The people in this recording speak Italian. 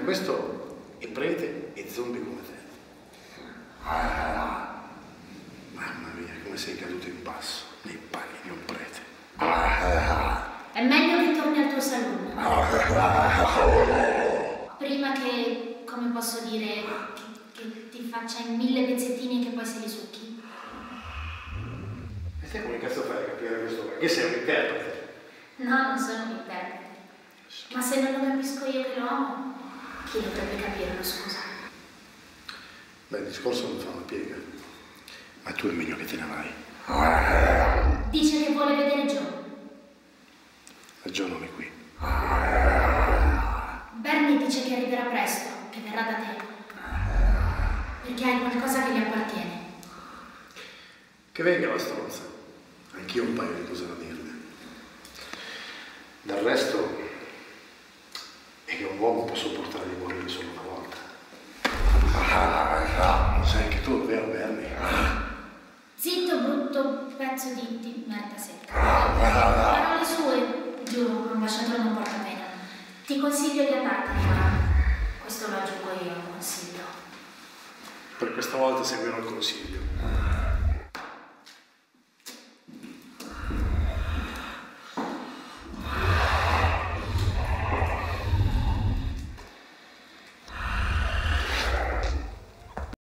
Per questo il prete è zombie come te. Mamma mia, come sei caduto in basso nei panni di un prete. È meglio che torni al tuo saloon. Prima che, come posso dire, che ti faccia in 1000 pezzettini e che poi se li succhi. E te come cazzo fai a capire questo? Perché sei un interprete? No, non sono un interprete. Ma se non lo capisco io che lo amo, chi dovrebbe capirlo, scusa? Beh, il discorso non fa una piega. Ma tu è meglio che te ne vai. Dice che vuole vedere Joe. La Joe non è qui. Bernie dice che arriverà presto, che verrà da te. Perché hai qualcosa che gli appartiene. Che venga la stronza. Anch'io ho un paio di cose da dirle. Del resto è che un uomo può sopportare di morire solo una volta. Lo sai anche tu, vero Bernie? Zitto, brutto pezzo di merda secca. Parole sue, giuro, un ambasciatore non porta pena. Ti consiglio di andartene, ma questo lo aggiungo io, consiglio. Per questa volta seguirò il consiglio.